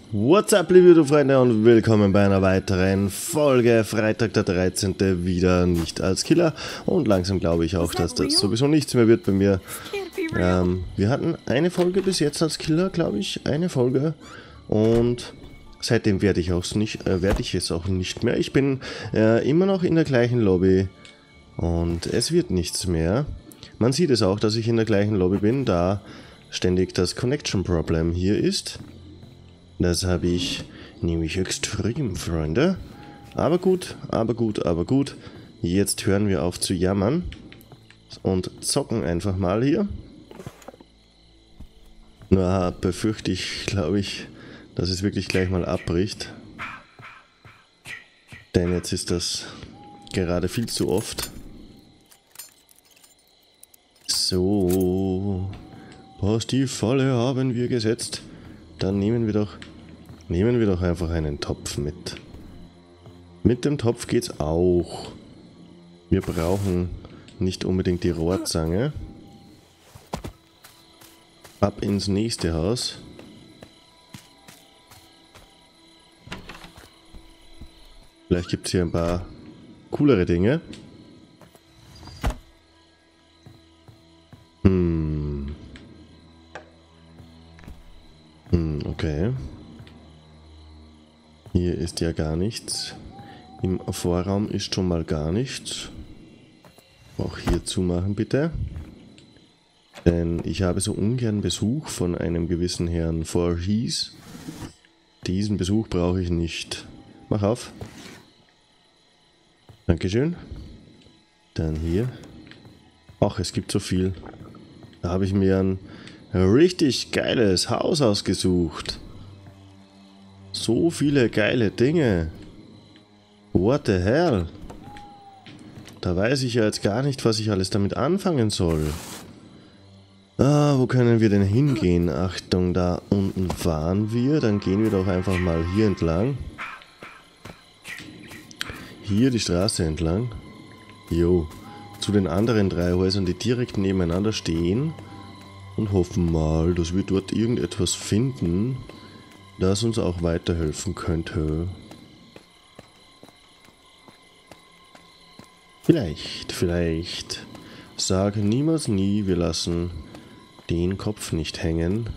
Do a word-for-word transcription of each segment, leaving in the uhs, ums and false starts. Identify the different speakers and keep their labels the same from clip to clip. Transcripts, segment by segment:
Speaker 1: What's up, liebe YouTube-Freunde, und willkommen bei einer weiteren Folge. Freitag der dreizehnte wieder nicht als Killer. Und langsam glaube ich auch, dass das sowieso nichts mehr wird bei mir. Ähm, wir hatten eine Folge bis jetzt als Killer, glaube ich. Eine Folge. Und seitdem werde ich, auch nicht, äh, werde ich es auch nicht mehr. Ich bin äh, immer noch in der gleichen Lobby. Und es wird nichts mehr. Man sieht es auch, dass ich in der gleichen Lobby bin, da ständig das Connection Problem hier ist. Das habe ich nämlich extrem, Freunde. Aber gut, aber gut, aber gut. Jetzt hören wir auf zu jammern. Und zocken einfach mal hier. Nur befürchte ich, glaube ich, dass es wirklich gleich mal abbricht. Denn jetzt ist das gerade viel zu oft. So. Passt, die Falle haben wir gesetzt. Dann nehmen wir doch, nehmen wir doch einfach einen Topf mit. Mit dem Topf geht's auch. Wir brauchen nicht unbedingt die Rohrzange. Ab ins nächste Haus. Vielleicht gibt es hier ein paar coolere Dinge. Hm. Hm, okay. Hier ist ja gar nichts. Im Vorraum ist schon mal gar nichts. Auch hier zumachen, bitte. Denn ich habe so ungern Besuch von einem gewissen Herrn Voorhees. Diesen Besuch brauche ich nicht. Mach auf. Dankeschön. Dann hier. Ach, es gibt so viel. Da habe ich mir ein richtig geiles Haus ausgesucht. So viele geile Dinge. What the hell? Da weiß ich ja jetzt gar nicht, was ich alles damit anfangen soll. Ah, wo können wir denn hingehen? Achtung, da unten waren wir. Dann gehen wir doch einfach mal hier entlang. Hier die Straße entlang. Jo. Zu den anderen drei Häusern, die direkt nebeneinander stehen. Und hoffen mal, dass wir dort irgendetwas finden, das uns auch weiterhelfen könnte. Vielleicht, vielleicht. Sage niemals nie, wir lassen den Kopf nicht hängen.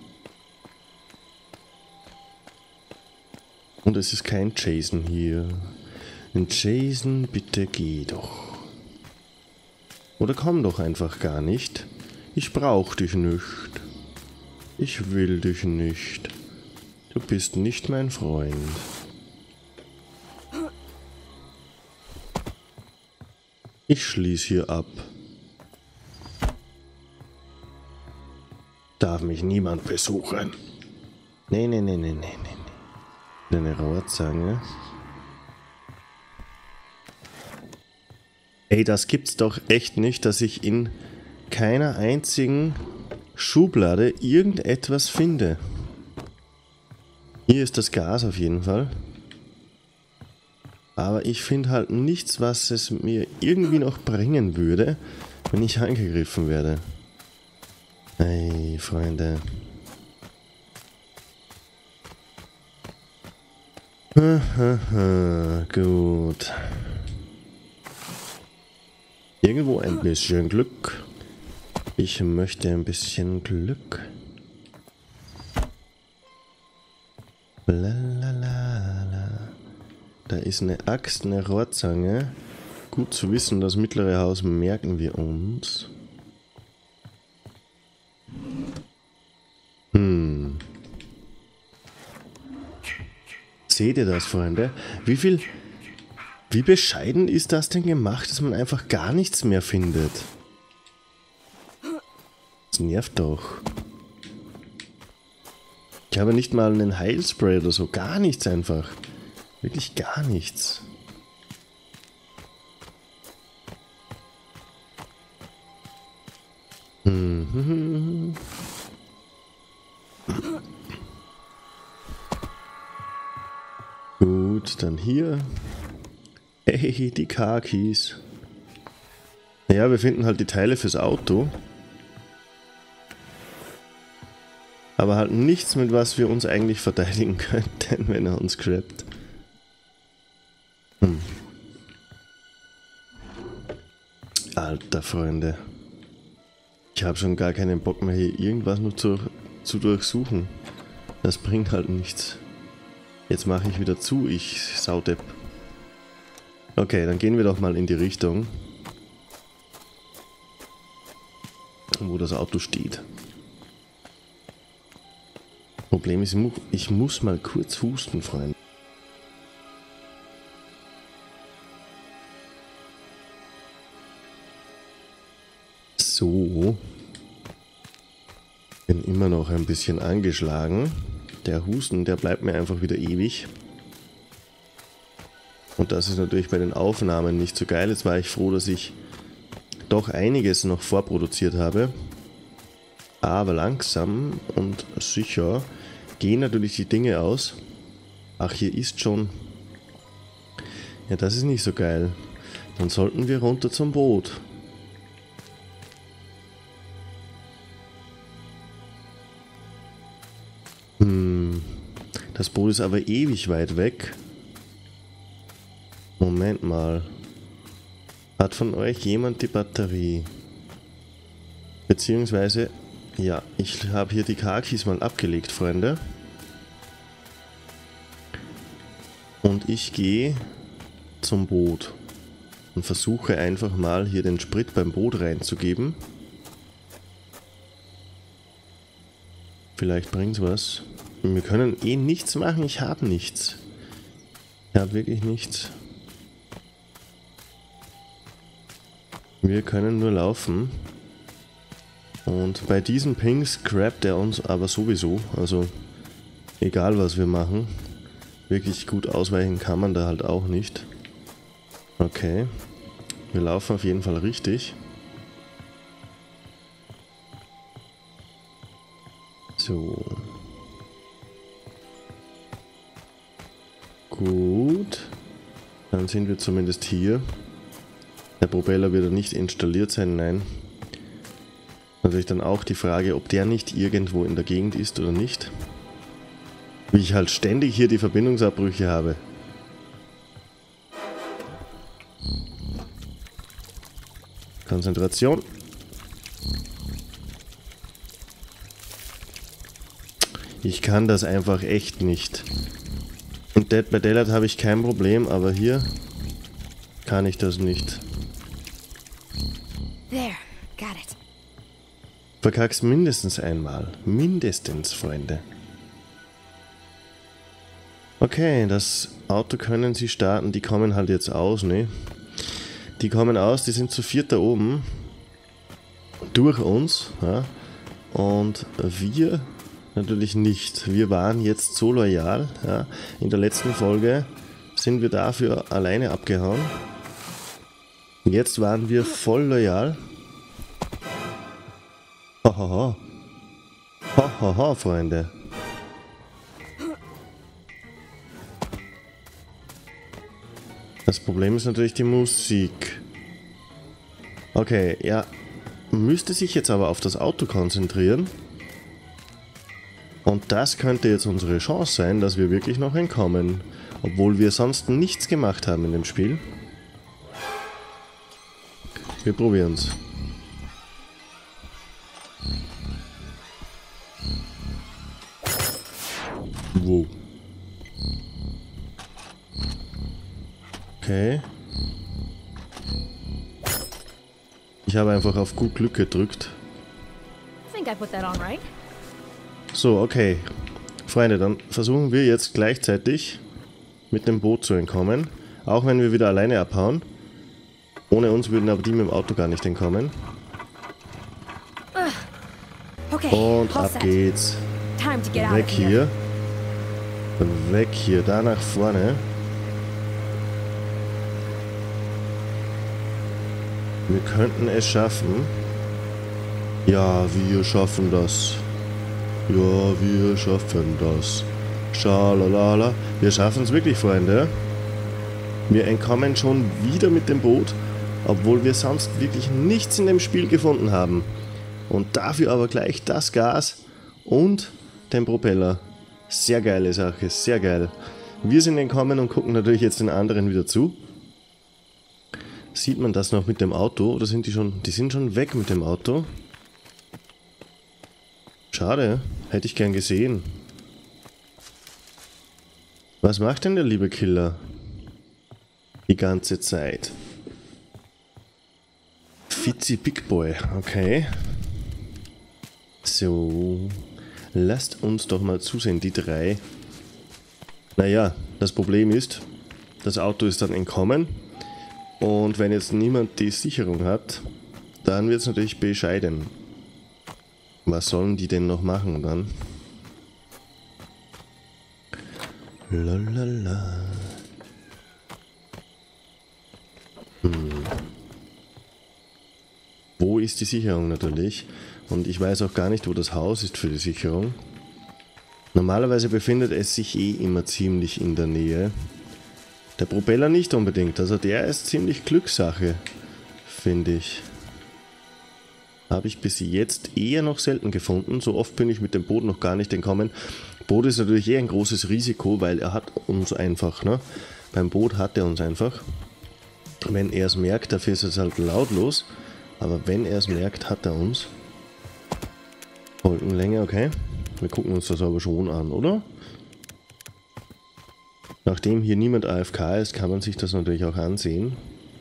Speaker 1: Und es ist kein Jason hier. Ein Jason, bitte geh doch. Oder komm doch einfach gar nicht. Ich brauch dich nicht. Ich will dich nicht. Du bist nicht mein Freund. Ich schließ hier ab. Darf mich niemand besuchen. Nee, nee, nee, nee, nee, nee. Eine Rohrzange. Ey, das gibt's doch echt nicht, dass ich in keiner einzigen Schublade irgendetwas finde. Hier ist das Gas auf jeden Fall. Aber ich finde halt nichts, was es mir irgendwie noch bringen würde, wenn ich angegriffen werde. Ey, Freunde. Gut. Irgendwo ein bisschen Glück. Ich möchte ein bisschen Glück. Blalalala. Da ist eine Axt, eine Rohrzange. Gut zu wissen, das mittlere Haus merken wir uns. Hm. Seht ihr das, Freunde? Wie viel... Wie bescheiden ist das denn gemacht, dass man einfach gar nichts mehr findet? Das nervt doch. Ich habe nicht mal einen Heilspray oder so. Gar nichts einfach. Wirklich gar nichts. Mhm. Gut, dann hier. Hey, die Car-Keys. Ja, wir finden halt die Teile fürs Auto. Aber halt nichts, mit was wir uns eigentlich verteidigen könnten, wenn er uns grabt. Hm. Alter Freunde. Ich habe schon gar keinen Bock mehr hier irgendwas nur zu, zu durchsuchen. Das bringt halt nichts. Jetzt mache ich wieder zu, ich Saudepp. Okay, dann gehen wir doch mal in die Richtung, wo das Auto steht. Problem ist, ich muss mal kurz husten, Freunde. So. Bin immer noch ein bisschen angeschlagen. Der Husten, der bleibt mir einfach wieder ewig. Und das ist natürlich bei den Aufnahmen nicht so geil. Jetzt war ich froh, dass ich doch einiges noch vorproduziert habe. Aber langsam und sicher gehen natürlich die Dinge aus. Ach, hier ist schon... Ja, das ist nicht so geil. Dann sollten wir runter zum Boot. Hm, das Boot ist aber ewig weit weg. Moment mal. Hat von euch jemand die Batterie? Beziehungsweise, ja, ich habe hier die Kakis mal abgelegt, Freunde. Und ich gehe zum Boot und versuche einfach mal hier den Sprit beim Boot reinzugeben. Vielleicht bringt's was. Wir können eh nichts machen, ich habe nichts. Ich habe wirklich nichts. Wir können nur laufen. Und bei diesen Pings grabt er uns aber sowieso. Also egal was wir machen. Wirklich gut ausweichen kann man da halt auch nicht. Okay. Wir laufen auf jeden Fall richtig. So. Gut. Dann sind wir zumindest hier. Der Propeller wird nicht installiert sein, nein. Natürlich dann auch die Frage, ob der nicht irgendwo in der Gegend ist oder nicht. Wie ich halt ständig hier die Verbindungsabbrüche habe. Konzentration. Ich kann das einfach echt nicht. In Dead by Daylight habe ich kein Problem, aber hier kann ich das nicht.
Speaker 2: There, got it.
Speaker 1: Verkack's mindestens einmal. Mindestens, Freunde. Okay, das Auto können sie starten. Die kommen halt jetzt aus, ne? Die kommen aus, die sind zu viert da oben. Durch uns, ja. Und wir natürlich nicht. Wir waren jetzt so loyal, ja. In der letzten Folge sind wir dafür alleine abgehauen. Jetzt waren wir voll loyal. Hohoho. Hohoho, Freunde. Das Problem ist natürlich die Musik. Okay, ja. Müsste sich jetzt aber auf das Auto konzentrieren. Und das könnte jetzt unsere Chance sein, dass wir wirklich noch entkommen. Obwohl wir sonst nichts gemacht haben in dem Spiel. Wir probieren's. Wow. Okay. Ich habe einfach auf gut Glück gedrückt.
Speaker 2: I think I put that on right.
Speaker 1: So, okay. Freunde, dann versuchen wir jetzt gleichzeitig mit dem Boot zu entkommen. Auch wenn wir wieder alleine abhauen. Ohne uns würden aber die mit dem Auto gar nicht entkommen.
Speaker 2: Okay,
Speaker 1: Und
Speaker 2: all
Speaker 1: ab
Speaker 2: set.
Speaker 1: geht's.
Speaker 2: Time to get out
Speaker 1: Weg
Speaker 2: of here.
Speaker 1: hier. Weg hier, da nach vorne. Wir könnten es schaffen. Ja, wir schaffen das. Ja, wir schaffen das. Schalalala. Wir schaffen es wirklich, Freunde. Wir entkommen schon wieder mit dem Boot, obwohl wir sonst wirklich nichts in dem Spiel gefunden haben. Und dafür aber gleich das Gas und den Propeller. Sehr geile Sache, sehr geil. Wir sind entkommen und gucken natürlich jetzt den anderen wieder zu. Sieht man das noch mit dem Auto oder sind die schon... Die sind schon weg mit dem Auto. Schade, hätte ich gern gesehen. Was macht denn der liebe Killer die ganze Zeit? Fitzy Big Boy, okay. So, lasst uns doch mal zusehen, die drei. Naja, das Problem ist, das Auto ist dann entkommen. Und wenn jetzt niemand die Sicherung hat, dann wird es natürlich bescheiden. Was sollen die denn noch machen dann? Lalala. Hm. Wo ist die Sicherung natürlich? Und ich weiß auch gar nicht, wo das Haus ist für die Sicherung. Normalerweise befindet es sich eh immer ziemlich in der Nähe. Der Propeller nicht unbedingt, also der ist ziemlich Glückssache, finde ich. Habe ich bis jetzt eher noch selten gefunden, so oft bin ich mit dem Boot noch gar nicht entkommen. Boot ist natürlich eher ein großes Risiko, weil er hat uns einfach, ne? Beim Boot hat er uns einfach. Wenn er es merkt, dafür ist es halt lautlos, aber wenn er es merkt, hat er uns. Wolkenlänge, okay. Wir gucken uns das aber schon an, oder? Nachdem hier niemand A F K ist, kann man sich das natürlich auch ansehen.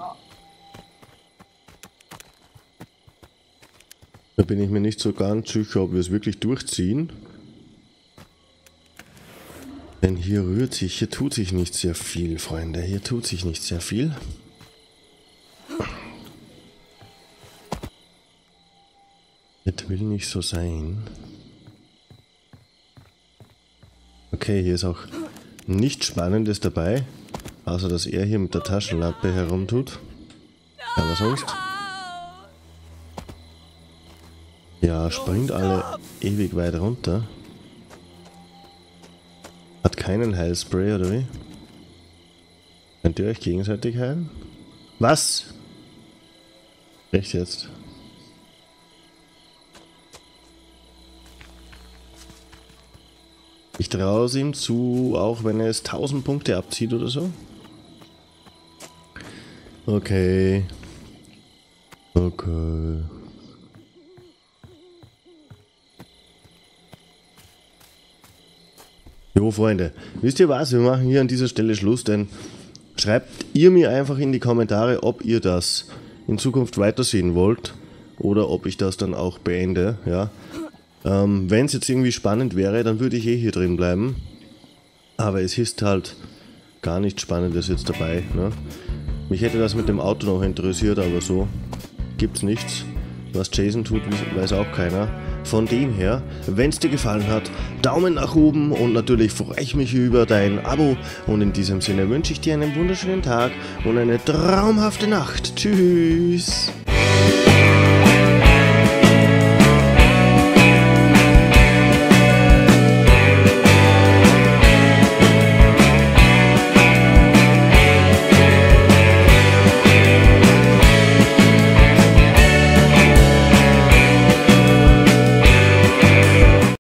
Speaker 1: Da bin ich mir nicht so ganz sicher, ob wir es wirklich durchziehen. Denn hier rührt sich, hier tut sich nicht sehr viel, Freunde. Hier tut sich nicht sehr viel. Das will nicht so sein. Okay, hier ist auch nichts Spannendes dabei, außer dass er hier mit der Taschenlampe herumtut. Aber sonst... Ja, springt alle ewig weit runter. Hat keinen Heilspray, oder wie? Könnt ihr euch gegenseitig heilen? Was? Echt jetzt? Ich traue es ihm zu, auch wenn er es tausend Punkte abzieht oder so. Okay. Okay. Jo, Freunde, wisst ihr was? Wir machen hier an dieser Stelle Schluss, denn schreibt ihr mir einfach in die Kommentare, ob ihr das in Zukunft weitersehen wollt oder ob ich das dann auch beende, ja. Ähm, wenn es jetzt irgendwie spannend wäre, dann würde ich eh hier drin bleiben. Aber es ist halt gar nichts Spannendes jetzt dabei, ne? Mich hätte das mit dem Auto noch interessiert, aber so gibt's nichts. Was Jason tut, weiß auch keiner. Von dem her, wenn es dir gefallen hat, Daumen nach oben und natürlich freue ich mich über dein Abo. Und in diesem Sinne wünsche ich dir einen wunderschönen Tag und eine traumhafte Nacht. Tschüss!